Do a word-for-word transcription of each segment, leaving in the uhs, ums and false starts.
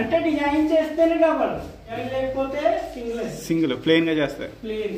అంటే డిజైన్ చేస్తేనే డబల్, లేకపోతే సింగిల్ సింగిల్ ప్లెయిన్ గా చేస్తారు. ప్లేన్.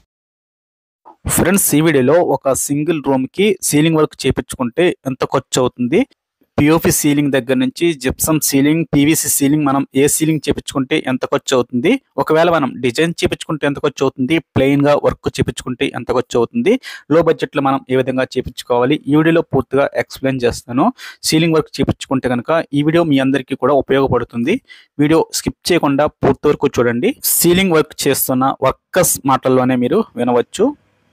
ఫ్రెండ్స్, ఈ వీడియోలో ఒక సింగిల్ రూమ్ కి సీలింగ్ వర్క్ చేపించుకుంటే ఎంత ఖర్చు అవుతుంది, పిఓపి సీలింగ్ దగ్గర నుంచి జిప్సమ్ సీలింగ్, పీవీసీ సీలింగ్, మనం ఏ సీలింగ్ చేపించుకుంటే ఎంత ఖర్చు అవుతుంది, ఒకవేళ మనం డిజైన్ చేపించుకుంటే ఎంత ఖర్చు అవుతుంది, ప్లెయిన్ గా వర్క్ చేపించుకుంటే ఎంత ఖర్చు అవుతుంది, లో బడ్జెట్ లో మనం ఏ విధంగా చేపించుకోవాలి, ఈ వీడియోలో పూర్తిగా ఎక్స్ప్లెయిన్ చేస్తాను. సీలింగ్ వర్క్ చేపించుకుంటే కనుక ఈ వీడియో మీ అందరికీ కూడా ఉపయోగపడుతుంది. వీడియో స్కిప్ చేయకుండా పూర్తి వరకు చూడండి. సీలింగ్ వర్క్ చేస్తున్న వర్కర్స్ మాటల్లోనే మీరు వినవచ్చు.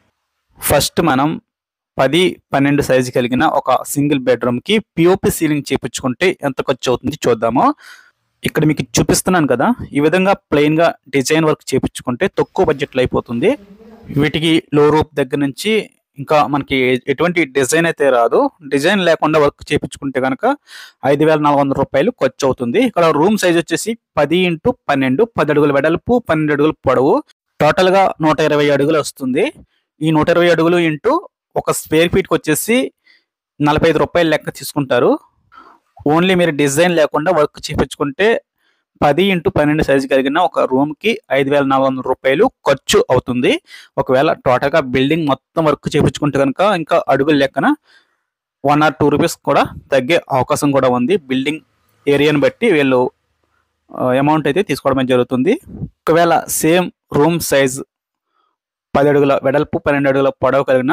ఫస్ట్ మనం పది పన్నెండు సైజు కలిగిన ఒక సింగిల్ బెడ్రూమ్ కి పిఓపి సీలింగ్ చేపించుకుంటే ఎంత ఖర్చు అవుతుంది చూద్దాము. ఇక్కడ మీకు చూపిస్తున్నాను కదా, ఈ విధంగా ప్లెయిన్ గా డిజైన్ వర్క్ చేపించుకుంటే తక్కువ బడ్జెట్లో అయిపోతుంది. వీటికి లో రూప్ దగ్గర నుంచి ఇంకా మనకి ఎటువంటి డిజైన్ అయితే రాదు. డిజైన్ లేకుండా వర్క్ చేపించుకుంటే కనుక ఐదు వేల నాలుగు వందల రూపాయలు ఖర్చు అవుతుంది. ఇక్కడ రూమ్ సైజ్ వచ్చేసి పది ఇంటూ పన్నెండు, పది అడుగుల వెడల్పు, పన్నెండు అడుగుల పొడవు, టోటల్ గా నూట ఇరవై అడుగులు వస్తుంది. ఈ నూట ఇరవై అడుగులు ఇంటూ ఒక స్క్వేర్ ఫీట్కి వచ్చేసి నలభై ఐదు రూపాయలు లెక్క తీసుకుంటారు. ఓన్లీ మీరు డిజైన్ లేకుండా వర్క్ చేయించుకుంటే పది ఇంటూ పన్నెండు సైజు కలిగిన ఒక రూమ్కి ఐదు వేల నాలుగు వందల రూపాయలు ఖర్చు అవుతుంది. ఒకవేళ టోటల్గా బిల్డింగ్ మొత్తం వర్క్ చేయించుకుంటే కనుక ఇంకా అడుగుల లెక్కన వన్ ఆర్ టూ రూపీస్ కూడా తగ్గే అవకాశం కూడా ఉంది. బిల్డింగ్ ఏరియాని బట్టి వీళ్ళు అమౌంట్ అయితే తీసుకోవడం జరుగుతుంది. ఒకవేళ సేమ్ రూమ్ సైజ్ పది అడుగుల వెడల్పు, పన్నెండు అడుగుల పొడవు కలిగిన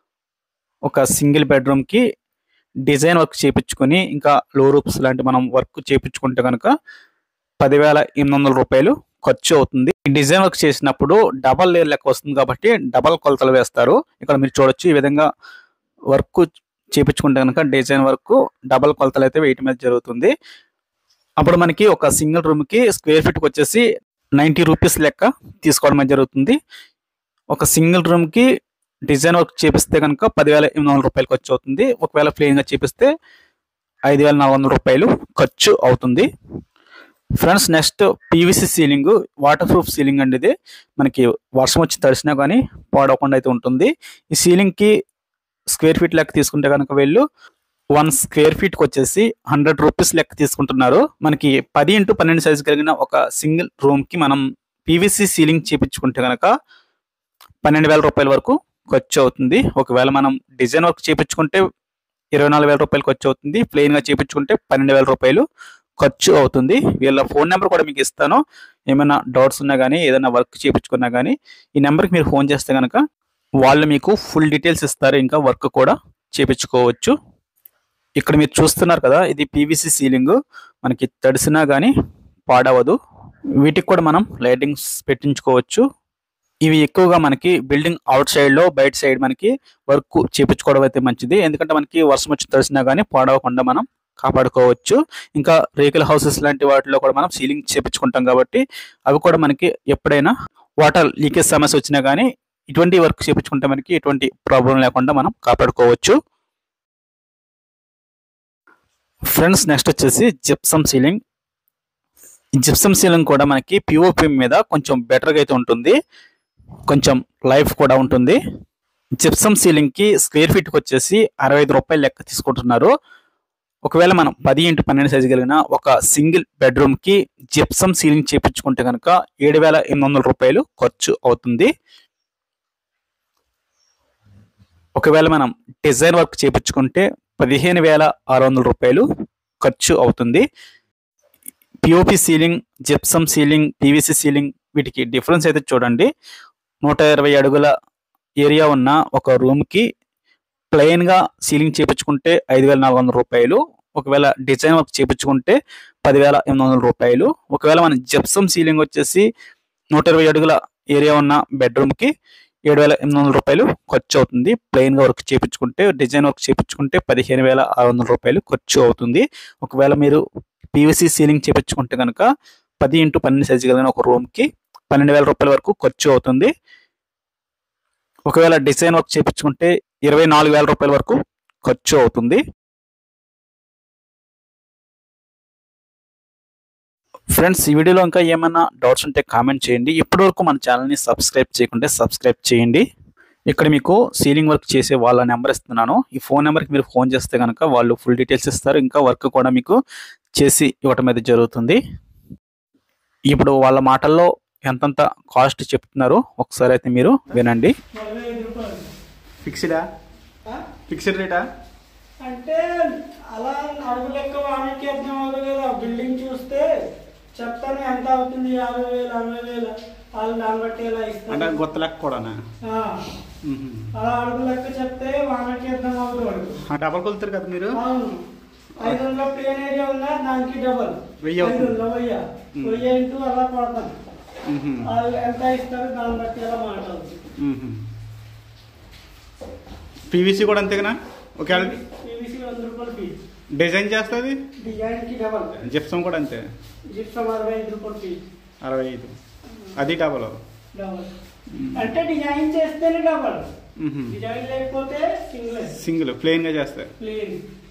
ఒక సింగిల్ బెడ్రూమ్కి డిజైన్ వర్క్ చేయించుకొని ఇంకా లో రూప్స్ లాంటి మనం వర్క్ చేయించుకుంటే కనుక పదివేల ఎనిమిది వందల రూపాయలు ఖర్చు అవుతుంది. ఈ డిజైన్ వర్క్ చేసినప్పుడు డబల్ లేయర్ లెక్క వస్తుంది కాబట్టి డబల్ కొలతలు వేస్తారు. ఇక్కడ మీరు చూడొచ్చు, ఈ విధంగా వర్క్ చేయించుకుంటే కనుక డిజైన్ వర్క్ డబల్ కొలతలు అయితే వేయటం మీద జరుగుతుంది. అప్పుడు మనకి ఒక సింగిల్ రూమ్కి స్క్వేర్ ఫీట్కి వచ్చేసి నైంటీ రూపీస్ లెక్క తీసుకోవడం జరుగుతుంది. ఒక సింగిల్ రూమ్కి డిజైన్ వర్క్ చేపిస్తే కనుక పదివేల ఎనిమిది వందల రూపాయలు ఖర్చు అవుతుంది. ఒకవేళ ప్లెయిన్గా చేపిస్తే ఐదు వేల నాలుగు వందల రూపాయలు ఖర్చు అవుతుంది. Friends, next PVC ceiling, waterproof ceiling అండి. ఇది మనకి వర్షం వచ్చి తడిసినా కానీ పాడవకుండా అయితే ఉంటుంది. ఈ సీలింగ్కి స్క్వేర్ ఫీట్ లెక్క తీసుకుంటే కనుక వీళ్ళు వన్ స్క్వేర్ ఫీట్కి వచ్చేసి హండ్రెడ్ రూపీస్ లెక్క తీసుకుంటున్నారు. మనకి పది ఇంటూ పన్నెండు సైజు కలిగిన ఒక సింగిల్ రూమ్కి మనం పీవీసీ సీలింగ్ చేయించుకుంటే కనుక పన్నెండు వేల రూపాయల వరకు ఖర్చు అవుతుంది. ఒకవేళ మనం డిజైన్ వర్క్ చేయించుకుంటే ఇరవై నాలుగు వేల రూపాయలు ఖర్చు అవుతుంది. ప్లెయిన్గా చేయించుకుంటే పన్నెండు వేల రూపాయలు ఖర్చు అవుతుంది. వీళ్ళ ఫోన్ నెంబర్ కూడా మీకు ఇస్తాను. ఏమైనా డౌట్స్ ఉన్నా కానీ ఏదైనా వర్క్ చేయించుకున్నా కానీ ఈ నెంబర్కి మీరు ఫోన్ చేస్తే కనుక వాళ్ళు మీకు ఫుల్ డీటెయిల్స్ ఇస్తారు. ఇంకా వర్క్ కూడా చేయించుకోవచ్చు. ఇక్కడ మీరు చూస్తున్నారు కదా, ఇది పీవీసీ సీలింగ్. మనకి తడిసినా కానీ పాడవదు. వీటికి కూడా మనం లైటింగ్స్ పెట్టించుకోవచ్చు. ఇవి ఎక్కువగా మనకి బిల్డింగ్ అవుట్ సైడ్లో, బయట సైడ్ మనకి వర్క్ చేయించుకోవడం అయితే మంచిది. ఎందుకంటే మనకి వర్షం వచ్చి తడిసినా కానీ పాడవకుండా మనం కాపాడుకోవచ్చు. ఇంకా రేకుల హౌసెస్ లాంటి వాటిలో కూడా మనం సీలింగ్ చేయించుకుంటాం కాబట్టి అవి కూడా మనకి ఎప్పుడైనా వాటర్ లీకేజ్ సమస్య వచ్చినా కానీ ఇటువంటి వర్క్ చేయించుకుంటే మనకి ఎటువంటి ప్రాబ్లం లేకుండా మనం కాపాడుకోవచ్చు. ఫ్రెండ్స్, నెక్స్ట్ వచ్చేసి జిప్సమ్ సీలింగ్. జిప్సమ్ సీలింగ్ కూడా మనకి పిఓపి మీద కొంచెం బెటర్గా అయితే ఉంటుంది, కొంచెం లైఫ్ కూడా ఉంటుంది. జిప్సమ్ సీలింగ్కి స్క్వేర్ ఫీట్కి వచ్చేసి అరవై ఐదు రూపాయలు లెక్క తీసుకుంటున్నారు. ఒకవేళ మనం పది ఇంటూ పన్నెండు సైజు కలిగిన ఒక సింగిల్ బెడ్రూమ్కి జిప్సమ్ సీలింగ్ చేయించుకుంటే కనుక ఏడు వేల ఎనిమిది వందల రూపాయలు ఖర్చు అవుతుంది. ఒకవేళ మనం డిజైన్ వర్క్ చేయించుకుంటే పదిహేను వేల ఆరు వందల రూపాయలు ఖర్చు అవుతుంది. POP ceiling, gypsum ceiling, PVC ceiling వీటికి డిఫరెన్స్ అయితే చూడండి. నూట ఇరవై అడుగుల ఏరియా ఉన్న ఒక రూమ్కి ప్లెయిన్గా సీలింగ్ చేయించుకుంటే ఐదు వేల నాలుగు వందల రూపాయలు, ఒకవేళ డిజైన్ వర్క్ చేయించుకుంటే పదివేల ఎనిమిది వందల రూపాయలు. ఒకవేళ మన జిప్సమ్ సీలింగ్ వచ్చేసి నూట ఇరవై అడుగుల ఏరియా ఉన్న బెడ్రూమ్కి ఏడు వేల ఎనిమిది వందల రూపాయలు ఖర్చు అవుతుంది. ప్లెయిన్గా వర్క్ చేయించుకుంటే, డిజైన్ వర్క్ చేయించుకుంటే పదిహేను వేల ఆరు వందల రూపాయలు ఖర్చు అవుతుంది. ఒకవేళ మీరు పీవీసీ సీలింగ్ చేయించుకుంటే కనుక పది ఇంటూ పన్నెండు సైజు కలిగిన ఒక రూమ్కి పన్నెండు వేల రూపాయల వరకు ఖర్చు అవుతుంది. ఒకవేళ డిజైన్ వర్క్ చేయించుకుంటే ఇరవై నాలుగు వేల రూపాయల వరకు ఖర్చు అవుతుంది. ఫ్రెండ్స్, ఈ వీడియోలో ఇంకా ఏమైనా డౌట్స్ ఉంటే కామెంట్ చేయండి. ఇప్పటివరకు మన ఛానల్ని సబ్స్క్రైబ్ చేయకుంటే సబ్స్క్రైబ్ చేయండి. ఇక్కడ మీకు సీలింగ్ వర్క్ చేసే వాళ్ళ నెంబర్ ఇస్తున్నాను. ఈ ఫోన్ నెంబర్కి మీరు ఫోన్ చేస్తే కనుక వాళ్ళు ఫుల్ డీటెయిల్స్ ఇస్తారు. ఇంకా వర్క్ కూడా మీకు చేసి ఇవ్వటం అయితే జరుగుతుంది. ఇప్పుడు వాళ్ళ మాటల్లో ఎంతంత కాస్ట్ చెప్తున్నారు ఒకసారి అయితే మీరు వినండి. ఫిక్స్డా ఫిక్స్డ్ రేటా అంటే అలా అడుగు లెక్క వానికి అర్థం అవుతుంది కదా. బిల్డింగ్ చూస్తే చెప్తాను ఎంత అవుతుంది, యాభై వేలు అరవై వేలు వాళ్ళు దాన్ని బట్టి ఎలా ఇస్తారు అంటే కొత్త లెక్క కూడా అలా అడుగు లెక్క చెప్తే వానికి అర్థం అవుతుంది. డబల్ కొలుతారు కదా మీరు. అవును, ఐదు వందల ప్లేన్ ఏరియా ఉందా దానికి డబల్ వెయ్యి వందల వెయ్యి వెయ్యి ఇంటూ అలా కొడతాను. వాళ్ళు ఎంత ఇస్తారు దాన్ని బట్టి ఎలా మాట్లాడుతుంది. పీవీసీ కూడా అంతేనా? ఓకే, పీవీసీ వంద రూపాయలు ఫీజు. డిజైన్ చేస్తుంది డిజైన్ కి డబల్. జిప్సం కూడా అంతే. జిప్సం అరవై ఐదు రూపాయలు ఫీజు. అరవై ఐదు అది డబల్ డబల్ అంటే డిజైన్ చేస్తేనే డబల్, డిజైన్ లేకపోతే సింగిల్ సింగిల్ ప్లెయిన్ గా చేస్తారు. ప్లెయిన్